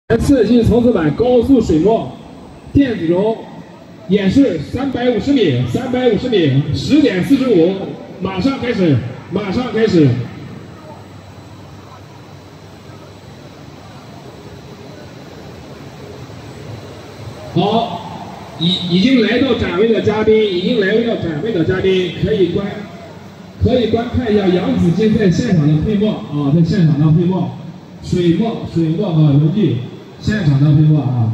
次性层次板高速水墨电子轴演示350米，350米，10点45，马上开始，马上开始。好，已经来到展位的嘉宾，可以观看一下杨子金在现场的配墨啊，在现场的配墨，水墨和油具。 现场的配墨啊！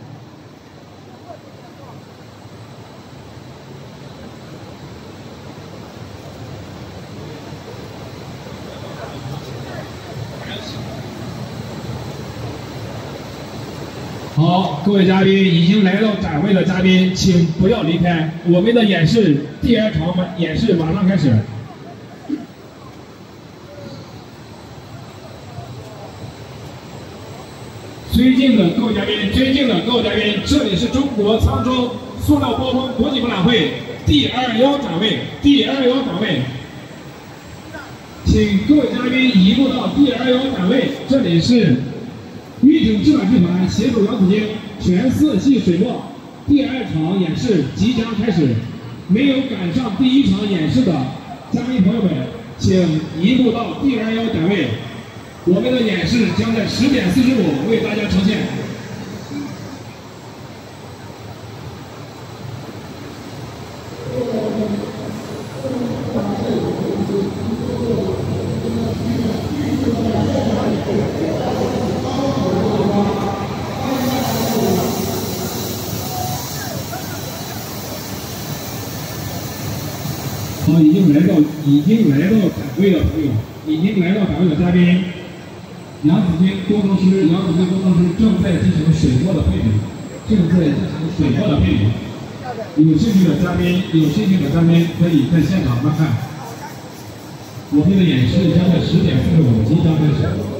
好，各位嘉宾，已经来到展位的嘉宾，请不要离开，我们的演示第2场演示马上开始。 尊敬的各位嘉宾，这里是中国沧州塑料包装国际博览会第21展位，请各位嘉宾移步到第21展位，这里是玉鼎制板集团携手杨子金全色系水墨第2场演示即将开始，没有赶上第1场演示的嘉宾朋友们，请移步到第21展位。 我们的演示将在10点45为大家呈现。好，已经来到展位的朋友，嘉宾。 杨子金工程师正在进行水墨的配比，有兴趣的嘉宾可以在现场观看。我们的演示将在10点45即将开始。